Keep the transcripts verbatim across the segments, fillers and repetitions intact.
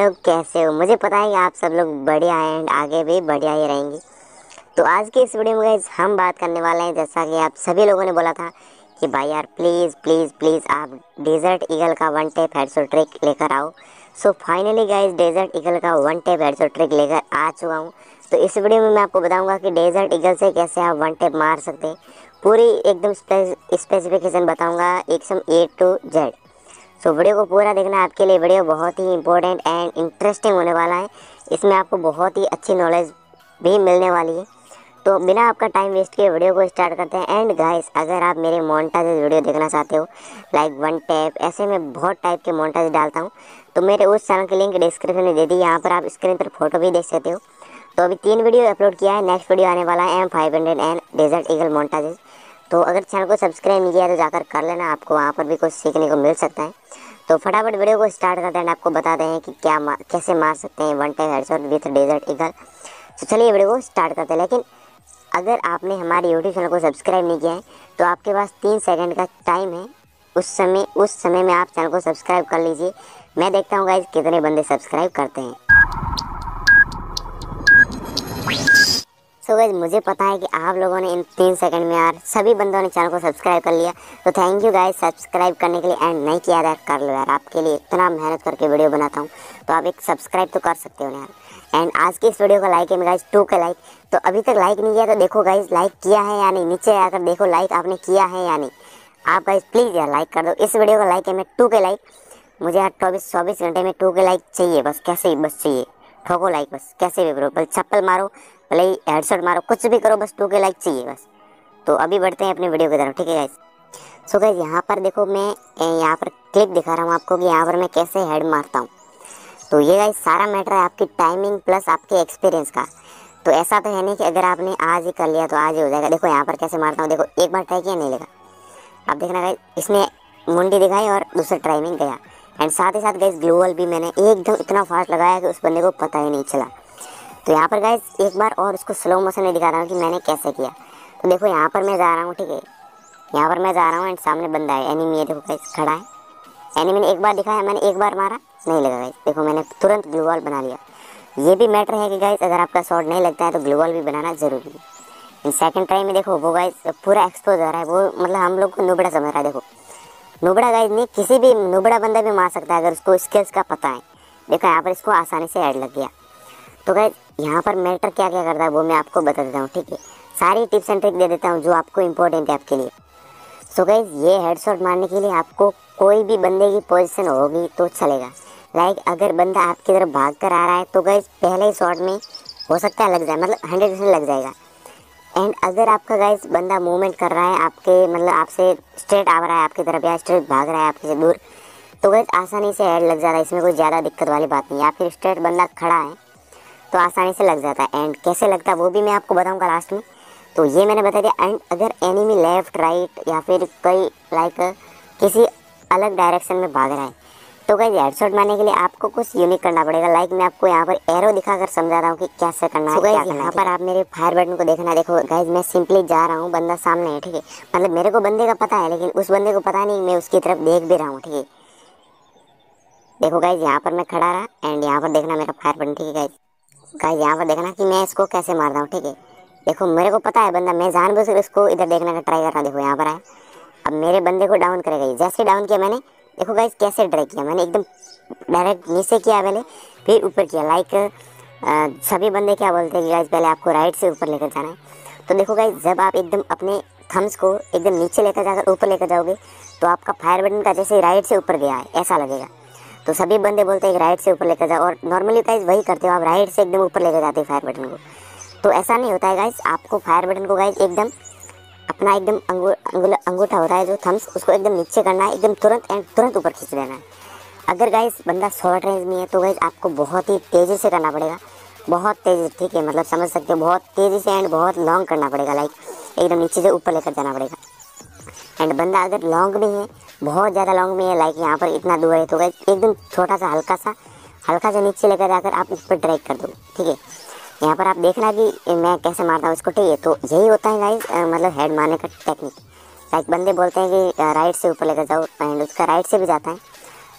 लोग कैसे हो? मुझे पता है कि आप सब लोग बढ़िया हैं एंड आगे भी बढ़िया ही रहेंगे। तो आज की इस वीडियो में गाइस हम बात करने वाले हैं, जैसा कि आप सभी लोगों ने बोला था कि भाई यार प्लीज़ प्लीज़ प्लीज़ आप डेजर्ट ईगल का वन टेप हेडशॉट ट्रिक लेकर आओ। So finally guys desert eagle का वन टेप हेडशॉट ट्रिक लेकर आ चुका हूँ। तो इस वीडियो में मैं आपको बताऊंगा कि डेजर्ट ईगल से कैसे आप वन टेप मार सकते हैं। पूरी एकदम स्पेसिफिकेशन बताऊँगा एकदम A to Z. So video को पूरा देखना, आपके लिए वीडियो बहुत ही इंपॉर्टेंट एंड इंटरेस्टिंग होने वाला है। इसमें आपको बहुत ही अच्छी नॉलेज भी मिलने वाली है। तो बिना आपका टाइम वेस्ट किए वीडियो को स्टार्ट करते हैं। एंड गाइस, अगर आप मेरे मोनेटाइज वीडियो देखना चाहते हो लाइक वन टैप, ऐसे मैं बहुत टाइप के मोनेटाइज डालता हूँ, तो मेरे उस चैनल की लिंक डिस्क्रिप्शन में दे दी। यहाँ पर आप स्क्रीन पर फोटो भी देख सकते हो। तो अभी तीन वीडियो अपलोड किया है, नेक्स्ट वीडियो आने वाला है M five hundred and desert eagle monetize. तो अगर चैनल को सब्सक्राइब नहीं किया तो जाकर कर लेना, आपको वहाँ पर भी कुछ सीखने को मिल सकता है। तो फटाफट वीडियो को स्टार्ट करते हैं, आपको बताते हैं कि क्या मा, कैसे मार सकते हैं one time headshot with desert eagle. तो चलिए वीडियो को स्टार्ट करते हैं। लेकिन अगर आपने हमारे यूट्यूब चैनल को सब्सक्राइब नहीं किया है तो आपके पास तीन सेकंड का टाइम है, उस समय उस समय में आप चैनल को सब्सक्राइब कर लीजिए। मैं देखता हूँ गाइस कितने बंदे सब्सक्राइब करते हैं। सो गाइस, मुझे पता है कि आप लोगों ने इन तीन सेकंड में यार सभी बंदों ने चैनल को सब्सक्राइब कर लिया। तो थैंक यू गाइस सब्सक्राइब करने के लिए। एंड नहीं किया यार कर लो यार, आपके लिए इतना मेहनत करके वीडियो बनाता हूँ तो आप एक सब्सक्राइब तो कर सकते हो यार। एंड आज की इस वीडियो का लाइक है गाइस टू के लाइक। तो अभी तक लाइक नहीं किया तो देखो गाइस लाइक किया है या नहीं, नीचे आकर देखो लाइक आपने किया है या नहीं। आप गाइस प्लीज़ यार लाइक कर दो। इस वीडियो का लाइक है मैं टू के लाइक। मुझे यार चौबीस चौबीस घंटे में टू के लाइक चाहिए, बस कैसे ही बस चाहिए। ठोको लाइक बस, कैसे भी करो, भले चप्पल मारो, भले ही हेडशॉट मारो, कुछ भी करो, बस टू के लाइक चाहिए बस। तो अभी बढ़ते हैं अपने वीडियो की तरफ, ठीक है गाइस। सो गाइस यहाँ पर देखो, मैं यहाँ पर क्लिप दिखा रहा हूँ आपको कि यहाँ पर मैं कैसे हेड मारता हूँ। तो ये गाइस सारा मैटर है आपकी टाइमिंग प्लस आपके एक्सपीरियंस का। तो ऐसा तो है नहीं कि अगर आपने आज ही कर लिया तो आज ही हो जाएगा। देखो यहाँ पर कैसे मारता हूँ, देखो एक बार ट्राई किया नहीं लगा, आप देखना गाइस इसने मुंडी दिखाई और दूसरा ट्राई में गया। एंड साथ ही साथ गाइस ग्लोवल भी मैंने एकदम इतना फास्ट लगाया कि उस बंदे को पता ही नहीं चला। तो यहाँ पर गाइस एक बार और उसको स्लो मोशन में दिखा रहा हूँ कि मैंने कैसे किया। तो देखो यहाँ पर मैं जा रहा हूँ, ठीक है, यहाँ पर मैं जा रहा हूँ एंड सामने बंदा है, एनिमी है, देखो गाइस खड़ा है। एनिमी ने एक बार दिखाया, मैंने एक बार मारा, नहीं लगा गाइस, देखो मैंने तुरंत ग्लोवल बना लिया। ये भी मैटर है कि गाइस अगर आपका शॉट नहीं लगता है तो ग्लोवल भी बनाना जरूरी है। इन सेकंड ट्राई में देखो वो गाइस पूरा एक्सपोज हो रहा है, वो मतलब हम लोग को नुबड़ा समझ रहा है। देखो नुबड़ा गाइस नहीं, किसी भी नुबड़ा बंदा भी मार सकता है अगर उसको स्किल्स का पता है। देखो यहाँ पर इसको आसानी से हेड लग गया। तो गाइस यहाँ पर मैटर क्या क्या करता है वो मैं आपको बता देता हूँ, ठीक है। सारी टिप्स एंड ट्रिक दे देता हूँ जो आपको इंपॉर्टेंट है आपके लिए। सो गाइस ये हेडशॉट मारने के लिए आपको कोई भी बंदे की पोजीशन होगी तो चलेगा। लाइक अगर बंदा आपकी तरफ भाग कर आ रहा है तो गाइस पहले ही शॉट में हो सकता है लग जाए, मतलब हंड्रेड परसेंट लग जाएगा। एंड अगर आपका गाइस बंदा मूवमेंट कर रहा है आपके, मतलब आपसे स्ट्रेट आ रहा है आपकी तरफ या स्ट्रेट भाग रहा है आपके से दूर, तो गाइस आसानी से हेड लग जाता है। इसमें कोई ज़्यादा दिक्कत वाली बात नहीं है। या फिर स्ट्रेट बंदा खड़ा है तो आसानी से लग जाता है। एंड कैसे लगता है वो भी मैं आपको बताऊंगा लास्ट में। तो ये मैंने बता दिया। एंड अगर एनिमी लेफ्ट राइट या फिर कोई लाइक किसी अलग डायरेक्शन में भाग रहा है तो गाइस हेडशॉट मारने के लिए आपको कुछ यूनिक करना पड़ेगा। लाइक मैं आपको यहाँ पर एरो दिखाकर समझा रहा हूँ कि कैसे करना है। गाइस यहाँ पर आप मेरे फायर बटन को देखना। देखो गाइस मैं सिंपली जा रहा हूँ, बंदा सामने है, ठीक है, मतलब मेरे को बंदे का पता है लेकिन उस बंदे को पता नहीं, मैं उसकी तरफ देख भी रहा हूँ, ठीक है। देखो गाइस यहाँ पर मैं खड़ा रहा एंड यहाँ पर देखना मेरा फायर बटन, ठीक है गाइस। गाइस यहाँ पर देखना कि मैं इसको कैसे मारता हूँ, ठीक है। देखो मेरे को पता है बंदा, मैं जानबूझकर इसको इधर देखने का ट्राई कर रहा हूँ। देखो यहाँ पर है, अब मेरे बंदे को डाउन करेगा। जैसे डाउन किया मैंने, देखो गाइस कैसे ट्राई किया मैंने, एकदम डायरेक्ट नीचे किया पहले, फिर ऊपर किया। लाइक सभी बंदे क्या बोलते हैं कि गाइस पहले आपको राइट से ऊपर लेकर जाना है। तो देखो गाइस जब आप एकदम अपने थम्स को एकदम नीचे लेकर जाकर ऊपर लेकर जाओगे तो आपका फायर बटन का जैसे राइट से ऊपर गया है ऐसा लगेगा। तो सभी बंदे बोलते हैं कि राइट से ऊपर लेकर जाओ, और नॉर्मली गाइस वही करते हो, आप राइट से एकदम ऊपर लेकर जाते हो फायर बटन को। तो ऐसा नहीं होता है गाइस, आपको फायर बटन को गाइस एकदम अपना एकदम अंगू अंगूठा होता है जो थम्स, उसको एकदम नीचे करना है, एकदम तुरंत एंड तुरंत ऊपर खींच देना है। अगर गाइस बंदा शॉर्ट रेंज में है तो गाइस आपको बहुत ही तेज़ी से करना पड़ेगा, बहुत तेज़ी, ठीक है, मतलब समझ सकते हो, बहुत तेज़ी से एंड बहुत लॉन्ग करना पड़ेगा। लाइक एकदम नीचे से ऊपर लेकर जाना पड़ेगा। एंड बंदा अगर लॉन्ग में है, बहुत ज़्यादा लॉन्ग में है, लाइक यहाँ पर इतना दूर है, तो गाइस एकदम छोटा सा हल्का सा हल्का सा नीचे लेकर जाकर आप ऊपर ड्रैग कर दो, ठीक है। यहाँ पर आप देखना कि मैं कैसे मारता हूँ इसको, ठीक है। तो यही होता है गाइस मतलब हेड मारने का टेक्निक। लाइक बंदे बोलते हैं कि राइट से ऊपर लेकर जाओ एंड उसका राइट से भी जाता है।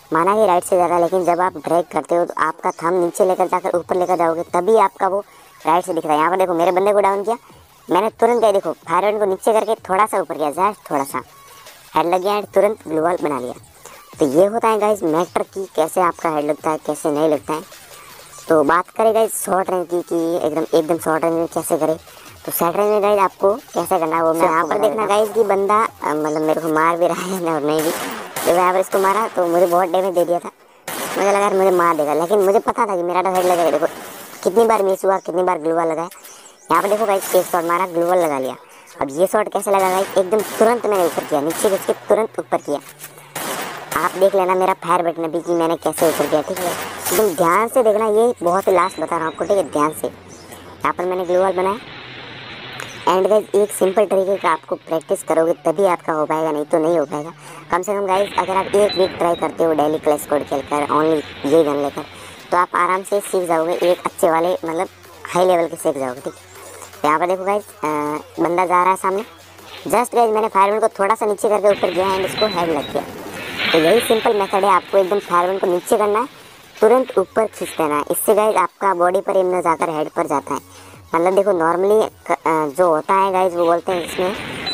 माना कि राइट से ज़्यादा, लेकिन जब आप ड्रैग करते हो तो आपका थंब नीचे लेकर जाकर ऊपर लेकर जाओगे तभी आपका वो राइट से दिख रहा है। यहाँ पर देखो मेरे बंदे को डाउन किया, मैंने तुरंत गया, देखो फायर को नीचे करके थोड़ा सा ऊपर किया, जस्ट थोड़ा सा हेड लग गया एंड तुरंत ग्लू वॉल बना लिया। तो ये होता है गाइस मैटर की कैसे आपका हेड लगता है कैसे नहीं लगता है। तो बात करें गाइस शॉर्ट रेंज की कि एकदम एकदम शॉर्ट रेंज में कैसे करें, तो शॉर्ट रेंज में गाइस आपको कैसे करना है वो मैं यहाँ पर देखना गाइस कि बंदा मतलब मेरे को मार भी रहा है और नहीं भी। तो यहाँ पर इसको मारा तो मुझे बहुत डैमेज दे दिया था, मुझे लगा मुझे मार देगा, लेकिन मुझे पता था कि मेरा तो हेड लगेगा। देखो कितनी बार मिस हुआ, कितनी बार ग्लू वॉल लगाया। यहाँ पर देखो गाइस एक शॉट मारा, ग्लू वॉल लगा लिया। अब ये शॉट कैसे लगा गाइस, एकदम तुरंत मैंने ऊपर किया, नीचे घुस के तुरंत ऊपर किया। आप देख लेना मेरा फायर बटन भी कि मैंने कैसे ऊपर किया, ठीक है। एकदम ध्यान से देखना, ये बहुत ही लास्ट बता रहा हूँ आपको, ठीक है, ध्यान से। यहाँ पर मैंने ग्लू वॉल बनाया एंड गाइस एक सिंपल तरीके का आपको प्रैक्टिस करोगे तभी आपका हो पाएगा, नहीं तो नहीं हो पाएगा। कम से कम गाइस अगर आप एक वीक ट्राई करते हो डेली क्लैश कोड खेलकर ओनली ये गन लेकर, तो आप आराम से सीख जाओगे, एक अच्छे वाले मतलब हाई लेवल के सीख जाओगे, ठीक है। तो यहाँ पर देखो गाइस बंदा जा रहा है सामने, जस्ट गाइस मैंने फायरमैन को थोड़ा सा नीचे करके ऊपर किया एंड इसको हेड लग गया। तो यही सिंपल मेथड है, आपको एकदम फायरमैन को नीचे करना है, तुरंत ऊपर खींच देना है। इससे गाइस आपका बॉडी पर एम न जाकर हेड पर जाता है। मतलब देखो नॉर्मली जो होता है गाइस वो बोलते हैं इसमें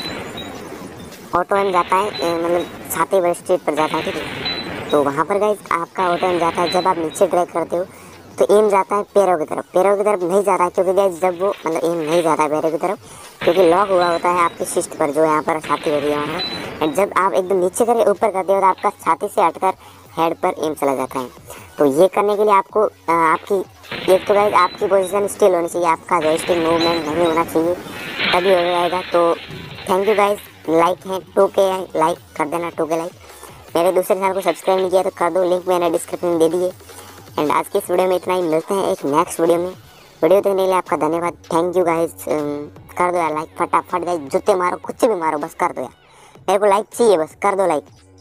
ऑटो एम जाता है, मतलब छाती पर स्ट्रेट पर जाता है, ठीक है। तो वहाँ पर गाइस आपका ऑटो एम जाता है, जब आप नीचे ड्रैग करते हो तो एम जाता है पैरों की तरफ, पैरों की तरफ नहीं जाता है, क्योंकि गाइस जब वो मतलब एम नहीं जाता है पैरों की तरफ, क्योंकि लॉक हुआ होता है आपकी शिस्ट पर, जो यहाँ पर छाती होती है वहाँ पर। एंड जब आप एकदम नीचे करके ऊपर करते हो तो आपका छाती से हटकर हेड पर एम चला जाता है। तो ये करने के लिए आपको आ, आपकी एक तो गाइस आपकी पोजीशन स्टिल होनी चाहिए, आपका जॉयस्टिक मूवमेंट नहीं होना चाहिए, तभी हो जाएगा। तो थैंक यू गाइस, लाइक है टू के लाइक कर देना, टू के लाइक। मेरे दूसरे चैनल को सब्सक्राइब नहीं किया तो कर दो, लिंक मैंने डिस्क्रिप्शन में दे दिए। एंड आज की इस वीडियो में इतना ही, मिलते हैं एक नेक्स्ट वीडियो में। वीडियो देखने के लिए आपका धन्यवाद, थैंक यू गाइस। कर दो यार लाइक फटाफट गाइस, जूते मारो कुछ भी मारो बस कर दो यार, मेरे को लाइक चाहिए, बस कर दो लाइक।